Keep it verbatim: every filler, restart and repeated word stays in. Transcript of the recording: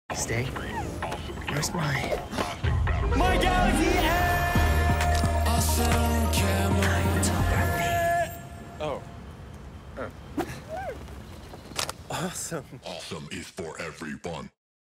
Stay. Where's my... My Galaxy A! Awesome camera. Oh. Oh. Awesome. Awesome is for everyone.